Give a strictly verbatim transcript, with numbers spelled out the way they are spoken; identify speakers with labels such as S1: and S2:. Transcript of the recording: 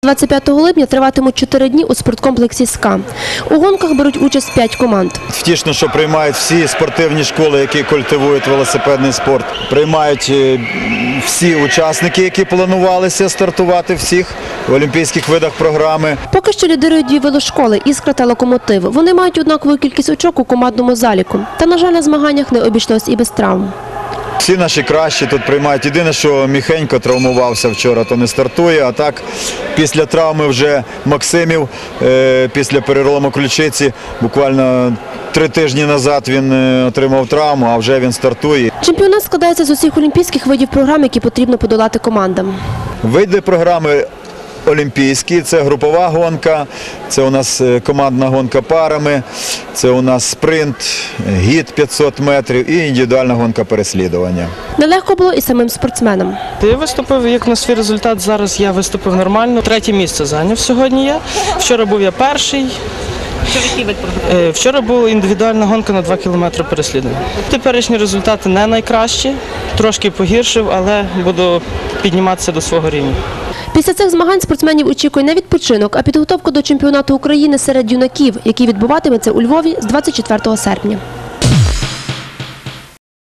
S1: двадцять п'ятого липня триватимуть чотири дні у спорткомплексі «СКА». У гонках беруть участь п'ять команд.
S2: Втішно, що приймають всі спортивні школи, які культивують велосипедний спорт. Приймають всі учасники, які планувалися стартувати всіх в олімпійських видах програми.
S1: Поки що лідирують дві велошколи «Іскра» та «Локомотив». Вони мають однакову кількість очок у командному заліку. Та, на жаль, на змаганнях не обійшлось і без травм.
S2: Всі наші кращі тут приймають. Єдине, що Міхенько травмувався вчора, то не стартує. А так, після травми вже Максимів, після перелому ключиці, буквально три тижні назад він отримав травму, а вже він стартує.
S1: Чемпіонат складається з усіх олімпійських видів програм, які потрібно подолати командам.
S2: Види програми олімпійські – це групова гонка, це у нас командна гонка парами, це у нас спринт, гід п'ятсот метрів і індивідуальна гонка переслідування.
S1: Нелегко було і самим спортсменам.
S3: Я виступив як на свій результат, зараз я виступив нормально. Третє місце зайняв сьогодні я. Вчора був я перший. Вчора була індивідуальна гонка на два кілометри переслідування. Теперішні результати не найкращі, трошки погіршив, але буду підніматися до свого рівня.
S1: Після цих змагань спортсменів очікує не відпочинок, а підготовка до чемпіонату України серед юнаків, який відбуватиметься у Львові з двадцять четвертого серпня.